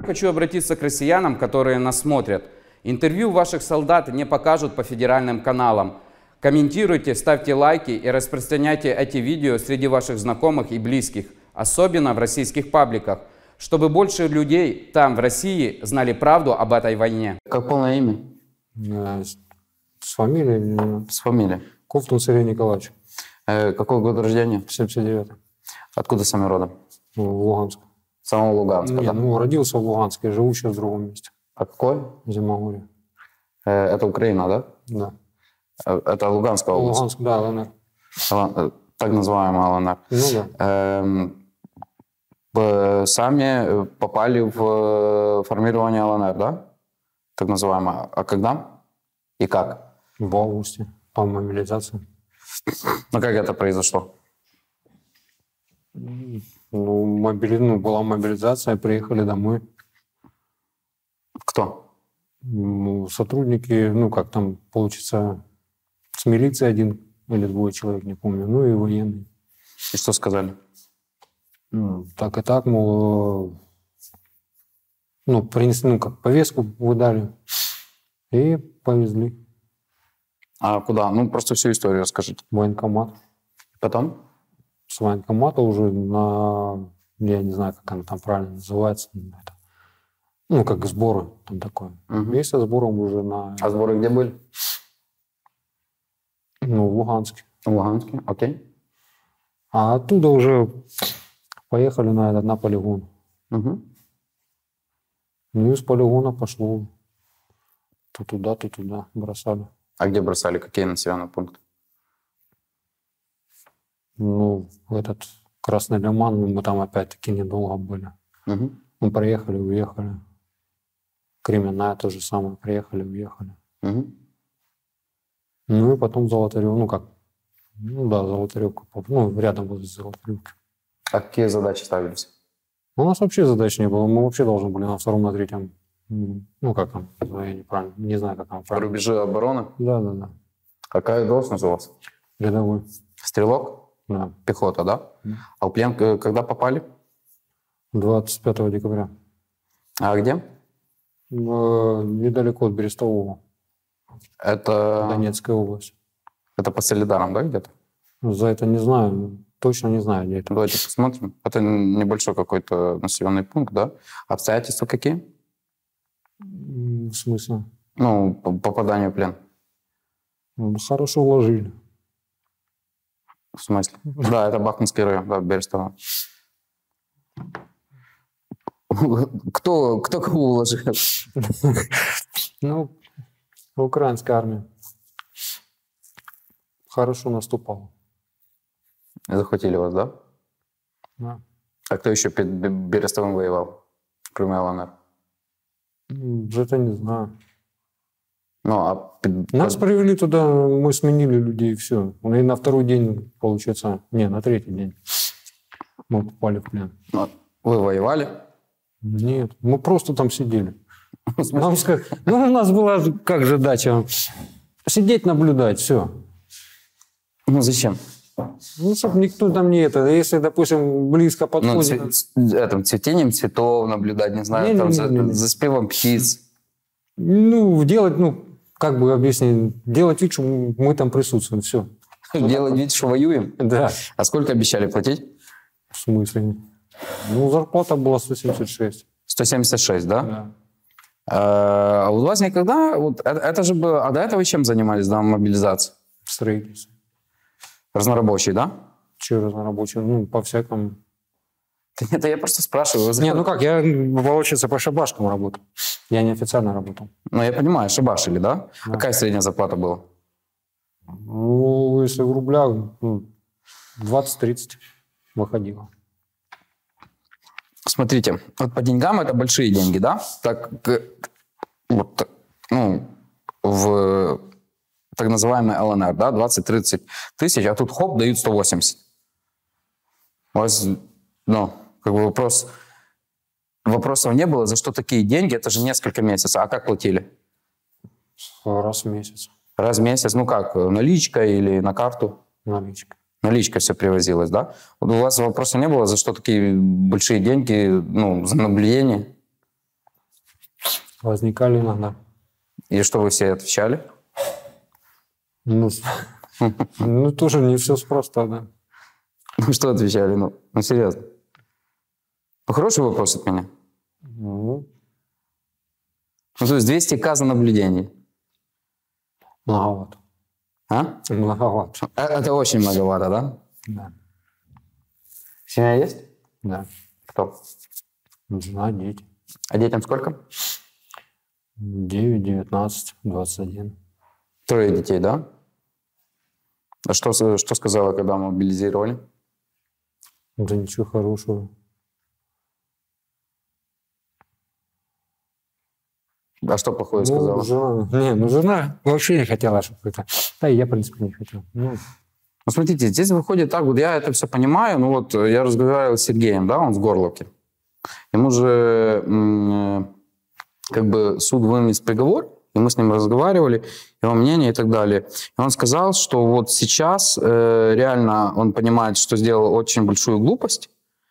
Хочу обратиться к россиянам, которые нас смотрят. Интервью ваших солдат не покажут по федеральным каналам. Комментируйте, ставьте лайки и распространяйте эти видео среди ваших знакомых и близких, особенно в российских пабликах, чтобы больше людей там, в России, знали правду об этой войне. Как полное имя? С фамилией? С фамилией. Ковтун Сергей Николаевич. Какой год рождения? 79-й. Откуда сами родом? В Луганск. Самого Луганска, Нет, да? ну, родился в Луганске, живу сейчас в другом месте. А какой? Зимогорье. Это Украина, да? Да. Это Луганская область? Луганск, да, ЛНР. Так называемая ЛНР. Ну да. Вы сами попали в формирование ЛНР, да? Так называемое. А когда и как? В августе, по мобилизации. Ну, как это произошло? Ну, была мобилизация, приехали домой. Кто? Ну, сотрудники, ну, как там, получится, с милиции один или двое человек, не помню, ну и военные. И что сказали? Так и так, мол, ну, принесли, ну, как повестку выдали и повезли. А куда? Ну, просто всю историю расскажите. В военкомат. Потом? С военкомата уже на, я не знаю, как она там правильно называется, ну, как сборы там такое. Вместе с сбором уже на... А сборы где были? Ну, в Луганске. В Луганске, окей. А оттуда уже поехали на полигон. Угу. Ну, и с полигона пошло то туда бросали. А где бросали? Какие населенные пункты? Ну, этот Красный Лиман, мы там опять-таки недолго были. Угу. Мы приехали, уехали. Кременная то же самое. Приехали, уехали. Угу. Ну и потом Золотарев, ну как, ну да, Золотаревка, ну рядом возле Золотаревки. А какие задачи ставились? У нас вообще задач не было. Мы вообще должны были на втором, на третьем, ну как там, я неправильно, не знаю, как там правильно. Рубежи обороны? Да. Какая должность у вас? Рядовой. Стрелок? Да. Пехота, да? А в плен когда попали? 25 декабря. А где? Недалеко от Берестового. Это... Донецкая область. Это по Солидарам, да, где-то? За это не знаю, точно не знаю, где это. Давайте посмотрим. Это небольшой какой-то населенный пункт, да? Обстоятельства какие? В смысле? Ну, попадание в плен. Хорошо уложили. В смысле? Да, это Бахмутский район, да, Берестово. Кто кого уложил? Ну, украинская армия. Хорошо наступала. Захватили вас, да? Да. А кто еще перед Берестовым воевал, кроме ЛНР? Это не знаю. Ну, а... Нас привели туда, мы сменили людей, и все. И на второй день, получается, на третий день мы попали в плен. Вы воевали? Нет, мы просто там сидели. У нас была, как же, дача. Сидеть, наблюдать, все. Ну, зачем? Ну, чтобы никто там не это. Если, допустим, близко подходит... Цветением цветов наблюдать, не знаю, за спевом птиц. Ну, делать, как бы объяснить, делать вид, что мы там присутствуем, все. Делать вид, что воюем? Да. А сколько обещали платить? В смысле? Ну, зарплата была 176. 176, да? Да. А у вас никогда... Это же было... А до этого чем занимались, да, мобилизацией? Строительство. Разнорабочий, да? Че разнорабочий? Ну, по-всякому. Это я просто спрашиваю. Не, ну как, я, получается, по шабашкам работал. Я неофициально работал. Ну, я понимаю, шабашили, да? Да. Какая средняя зарплата была? Ну, если в рублях, 20-30 выходило. Смотрите, вот по деньгам это большие деньги, да? Так, вот, ну, в так называемый ЛНР, да, 20-30 тысяч, а тут хоп, дают 180. У вас, как бы вопросов не было, за что такие деньги, это же несколько месяцев. А как платили? Раз в месяц. Раз в месяц, ну как, наличка или на карту? Наличка. Наличка все привозилась, да? Вот у вас вопроса не было, за что такие большие деньги, за наблюдение? Возникали иногда. И что вы все отвечали? Ну, ну, тоже не все спроста, да. Ну, что отвечали? Ну, серьезно. Ну, хороший вопрос от меня. Ну, Ну, то есть 200К за наблюдение. многовато. А? Многовато. Это очень многовато, да? Да. Семья есть? Да. Кто? Жена, дети. А детям сколько? 9, 19, 21. 3 детей, да? А что сказала, когда мобилизировали? Да ничего хорошего. А что плохое Ну, сказала? жена вообще не хотела, чтобы это. Да, и я, в принципе, не хотел. Ну, Ну, смотрите, здесь выходит так, вот я это все понимаю, ну вот я разговаривал с Сергеем, да, он с Горловки. Ему же как бы суд вынес приговор, и мы с ним разговаривали, его мнение и так далее. И он сказал, что вот сейчас реально он понимает, что сделал очень большую глупость,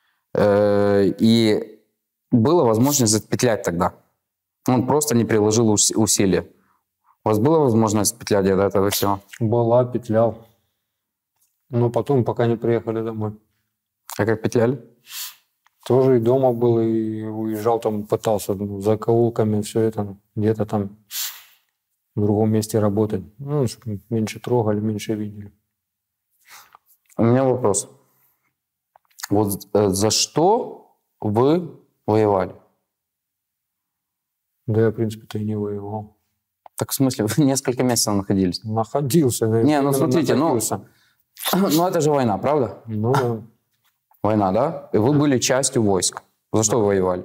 и была возможность запетлять тогда. Он просто не приложил усилия. У вас была возможность петлять до этого всего? была, петлял. Но потом, пока не приехали домой. А как петляли? Тоже и дома был, и уезжал там, пытался за закоулками все это, где-то там в другом месте работать. Ну, чтобы меньше трогали, меньше видели. У меня вопрос. Вот за что вы воевали? Да я, в принципе-то и не воевал. Так в смысле, вы несколько месяцев находились? Находился. Не, ну смотрите, находился. ну это же война, правда? Ну да. Война, да? И вы были частью войск. За что вы воевали?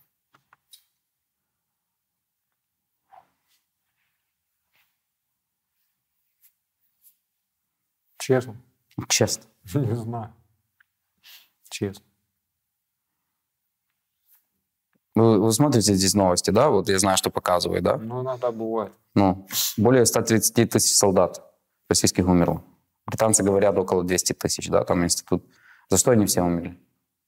Честно. Честно. Не знаю. Честно. Вы смотрите здесь новости, да? Вот я знаю, что показывают, да? Ну, иногда бывает. Ну, более 130 тысяч солдат российских умерло. Британцы говорят около 200 тысяч, да, там институт. За что они все умерли?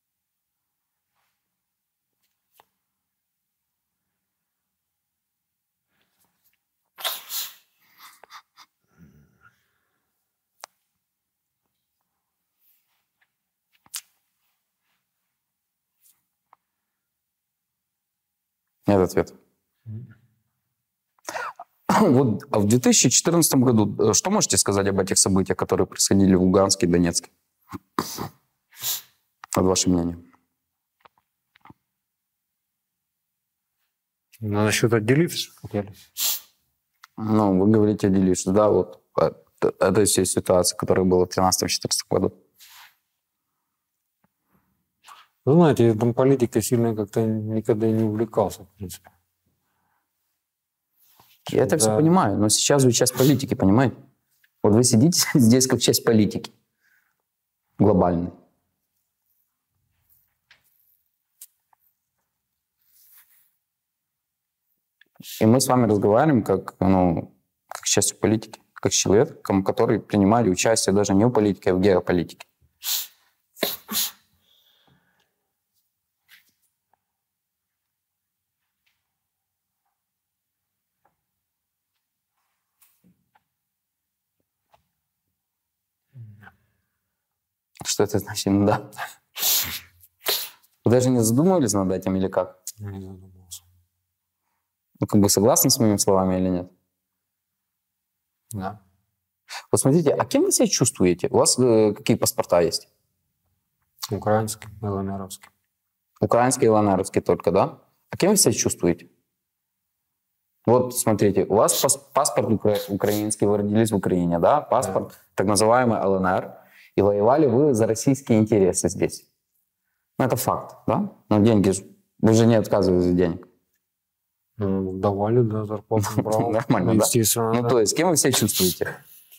Нет ответа. Вот а в 2014 году что можете сказать об этих событиях, которые происходили в Луганске и Донецке? От ваше мнение. Ну, насчет отделившись хотели. Ну, вы говорите о делише, да, вот это все ситуация, которая была в 2013-2014 году. Вы знаете, я там политикой сильно как-то никогда и не увлекался, в принципе. Я это все понимаю, но сейчас вы часть политики, понимаете? Вот вы сидите здесь как часть политики глобальной. И мы с вами разговариваем как частью политики, как человек, который принимали участие даже не в политике, а в геополитике. Что это значит? Ну да. Вы даже не задумывались над этим или как? Не задумался. Ну, как бы согласны с моими словами или нет? Да. Вот смотрите, а кем вы себя чувствуете? У вас какие паспорта есть? Украинский, ЛНРовский. Украинский и ЛНРовский только, да? А кем вы себя чувствуете? Вот смотрите, у вас паспорт украинский, вы родились в Украине, да? Паспорт, так называемый ЛНР. И воевали вы за российские интересы здесь. Ну, это факт, да? Но деньги, вы же не отказывались за денег. Ну, давали, да, зарплату брал. Нормально, да? Естественно, Ну, да. то есть, кем вы себя чувствуете?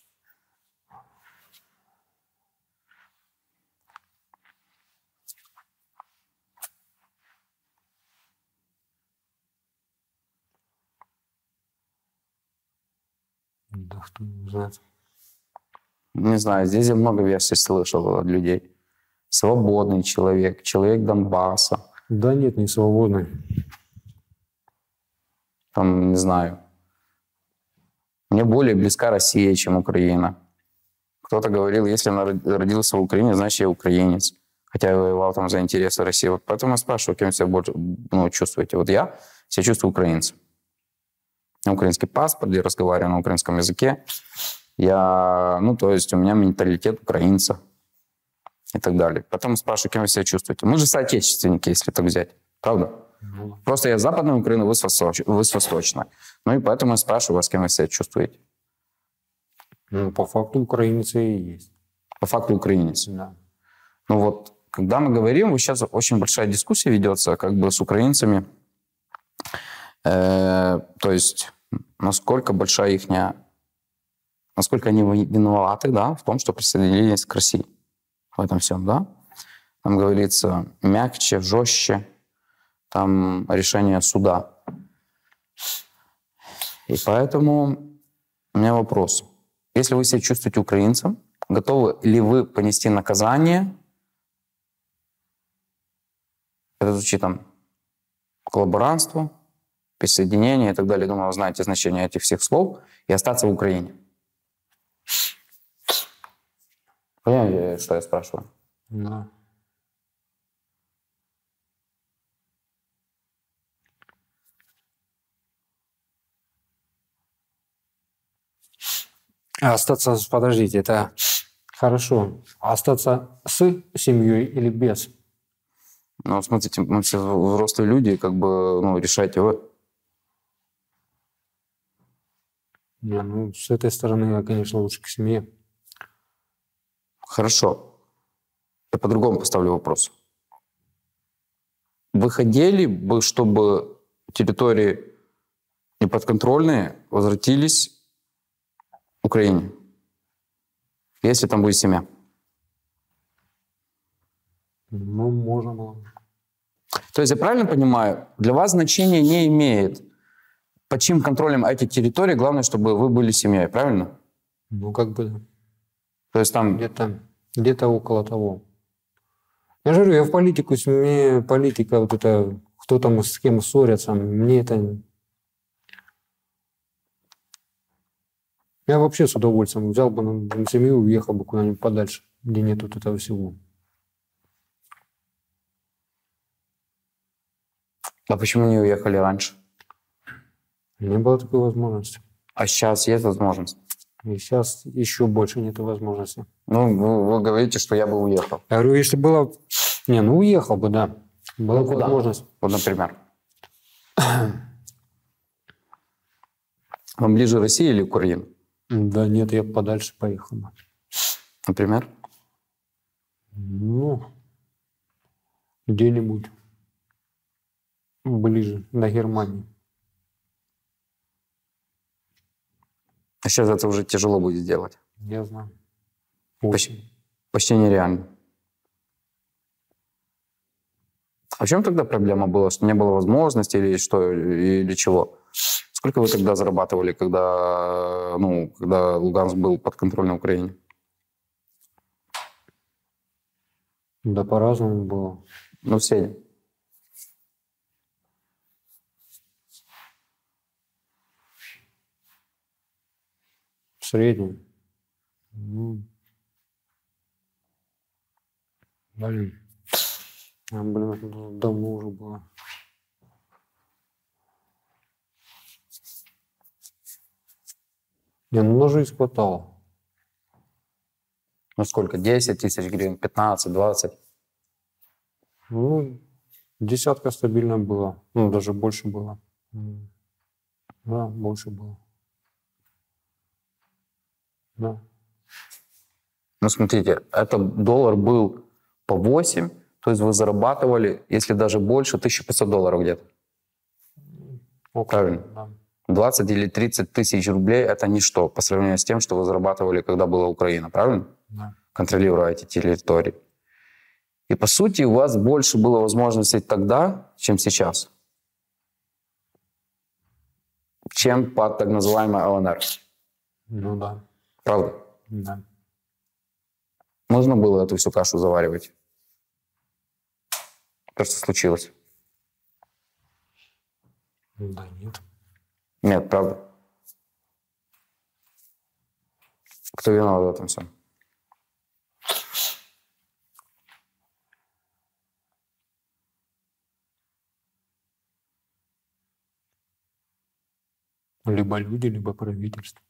Да, кто не знает. Не знаю, здесь я много версий слышал от людей. Свободный человек, человек Донбасса. Да нет, не свободный. там, не знаю, мне более близка Россия, чем Украина. Кто-то говорил, если он родился в Украине, значит, я украинец. Хотя я воевал там за интересы России. Вот поэтому я спрашиваю, кем вы себя больше, чувствуете. Вот я себя чувствую украинцем. У меня украинский паспорт, я разговариваю на украинском языке. То есть у меня менталитет украинца и так далее. Потом спрашиваю, кем вы себя чувствуете. Мы же соотечественники, если так взять. Правда? Просто я с Западной Украины, вы с Восточной. Ну и поэтому я спрашиваю вас, кем вы себя чувствуете. Ну, по факту украинцы и есть. По факту украинец. Да. Ну вот, когда мы говорим, сейчас очень большая дискуссия ведется как бы с украинцами. То есть, насколько большая насколько они виноваты, да, в том, что присоединились к России. В этом всем, да. Там говорится мягче, жестче. Там решение суда. И поэтому у меня вопрос. Если вы себя чувствуете украинцем, готовы ли вы понести наказание? Это звучит там коллаборантство, присоединение и так далее. Думаю, вы знаете значение этих всех слов. И остаться в Украине. Понимаете, что я спрашиваю? Да. Подождите, это хорошо. Остаться с семьей или без? Ну, смотрите, мы все взрослые люди, как бы, решайте вы. Не, с этой стороны я, конечно, лучше к семье. Хорошо. Я по-другому поставлю вопрос. Вы хотели бы, чтобы территории неподконтрольные возвратились Украине, если там будет семья? Ну, можно было. То есть я правильно понимаю, для вас значения не имеет, под чьим контролем эти территории, главное, чтобы вы были семьей, правильно? Ну, как бы, да. То есть там... Где-то около того. Я же говорю, я в политику, мне политика вот это, кто там с кем ссорятся, мне это... Я вообще с удовольствием взял бы на семью и уехал бы куда-нибудь подальше, где нет вот этого всего. А почему не уехали раньше? Не было такой возможности. А сейчас есть возможность? И сейчас еще больше нет возможности. Ну, вы говорите, что я бы уехал. Я говорю, если было... уехал бы, да. Была бы Куда? возможность. Вот, например. Вам ближе Россия или Украина? Да нет, я подальше поехал бы. Например? Где-нибудь ближе, до Германии. А сейчас это уже тяжело будет сделать. Я знаю. Почти нереально. А в чем тогда проблема была? Что не было возможности или что, или чего? Сколько вы тогда зарабатывали, когда Луганск был под контролем Украины? Да по-разному было. В среднем. В среднем. Давно уже было. На жизнь хватало. Сколько? 10 тысяч гривен? 15, 20? Десятка стабильно было. Даже больше было. Да, больше было. Да. Смотрите, этот доллар был по 8, то есть вы зарабатывали, если даже больше, $1500 где-то. Правильно? Да. 20 или 30 тысяч рублей – это ничто по сравнению с тем, что вы зарабатывали, когда была Украина, правильно? Да. Контролируя эти территории. И, по сути, у вас больше было возможностей тогда, чем сейчас. Чем под так называемой ЛНР. Да. Правда? Да. Можно было эту всю кашу заваривать? То, что случилось? Да нет. Нет, правда. Кто виноват в этом всем? Либо люди, либо правительство.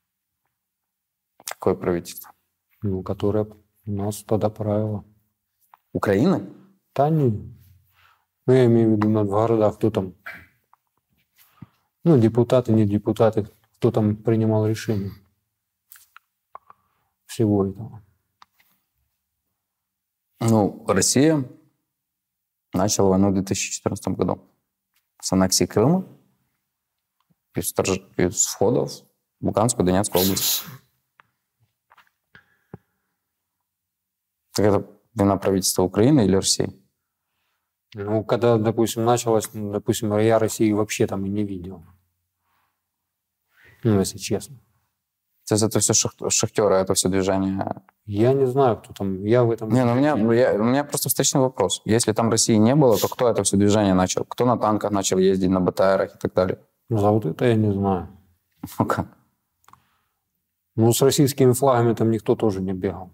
Какое правительство? Ну, которое у нас тогда правило. Украины? Да не. Ну, я имею в виду в городах, кто там. Ну, депутаты, не депутаты, кто там принимал решение всего этого. Ну, Россия начала войну в 2014 году. С аннексии Крыма и с входов в Луганскую, Донецкую область. Так это вина правительства Украины или России? Ну, когда, допустим, началось, ну, допустим, я России вообще там и не видел. Ну, если честно. То есть это все шахтеры, это все движение. Я не знаю, кто там. Я в этом... Не, ну у меня просто встречный вопрос. Если там России не было, то кто это все движение начал? Кто на танках начал ездить, на БТРах и так далее? За вот это я не знаю. Ну как? Ну, с российскими флагами там никто тоже не бегал.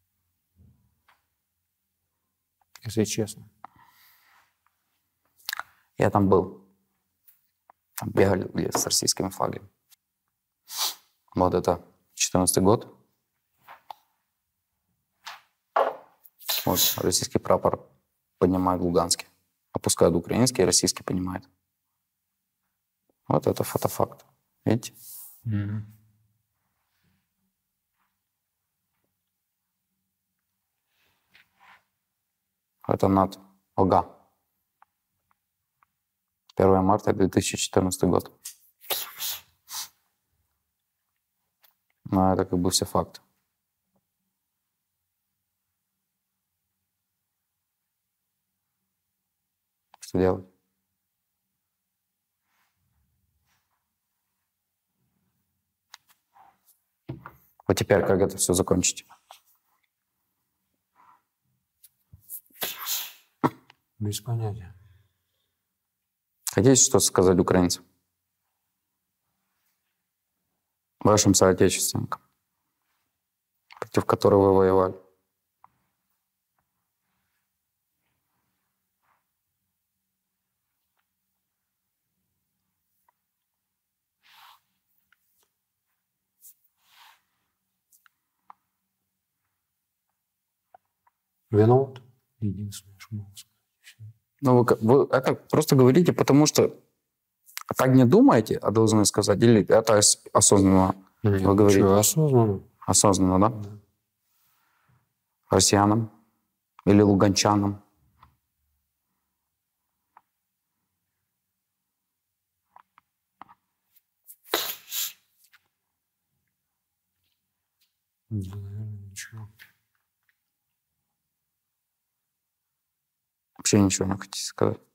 Если честно. Я там был. Там бегали с российскими флагами. Вот это 2014 год. Вот российский прапор поднимает в Луганске. Опускают украинский, и российский поднимает. Вот это фотофакт. Видите? Mm-hmm. Это над ОГА. 1 марта 2014 год. Но это как бы все факты. Что делать? Вот теперь как это все закончить? Без понятия. Хотите что-то сказать украинцам? Вашим соотечественникам, против которых вы воевали? Виноват? Единственное, что могу сказать. Ну, вы это просто говорите, потому что так не думаете, а должны сказать, или это осознанно Нет, вы говорите? что, осознанно. Осознанно, да? Да. Россиянам или луганчанам? Да, наверное, ничего. Вообще ничего не хотите сказать?